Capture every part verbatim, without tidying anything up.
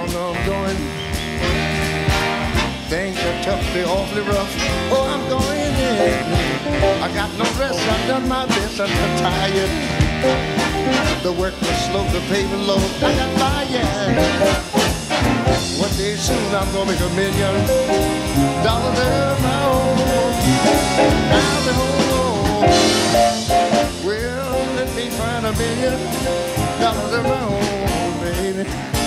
know I'm going. Things are tough, they're awfully rough. Oh, I'm going in. I got no rest, I've done my best, I'm so tired. The work was slow, the payment low, I got fired. One day soon I'm gonna make a million dollars of my own. I'll be home. Well, let me find a million dollars of my own, baby.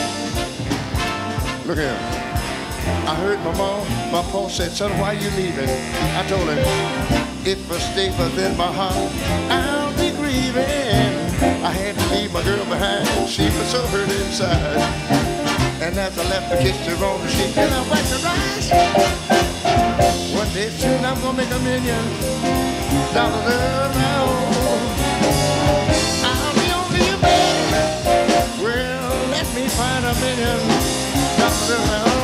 Look here. I heard my mom, my pa said, son, why you leaving? I told him, if I stay within my heart, I'll be grieving. I had to leave my girl behind, she was so hurt inside. And as I left, I kissed her on the cheek and I wiped her eyes. One day soon I'm gonna make a million dollars of my own. I'll be on to you, baby. Well, let me find a million dollars of my own.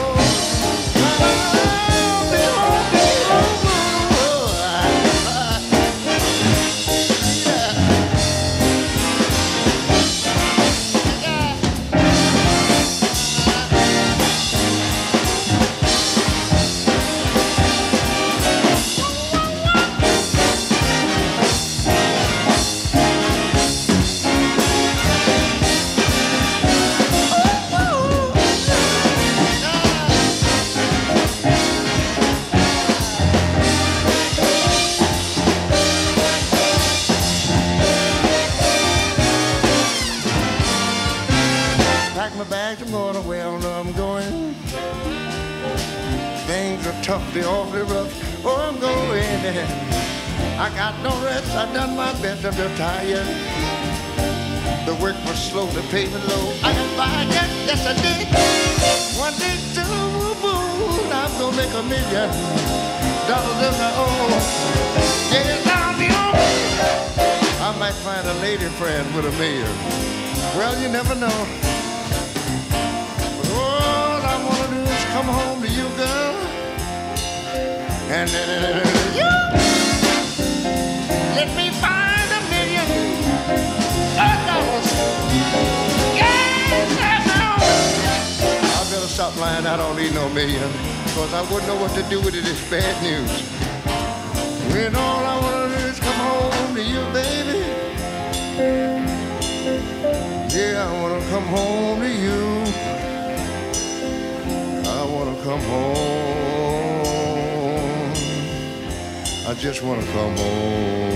Pack my bags, I'm going away, I know I'm going. Things are tough, they're awfully rough. Oh, I'm going. I got no rest, I've done my best, I'm just tired. The work was slow, the payment low. I got fired, yes I did. One day soon, I'm gonna make a million dollars of my own. Yes, I'll be on. I might find a lady friend with a million. Well, you never know. Come home to you, girl, and then you let me find a million dollars. Yes, I know. I better stop lying. I don't need no million, because I wouldn't know what to do with it. It's bad news. When all I want to do is come home to you, baby. Yeah, I want to come home to you. I wanna come home. I just wanna come home.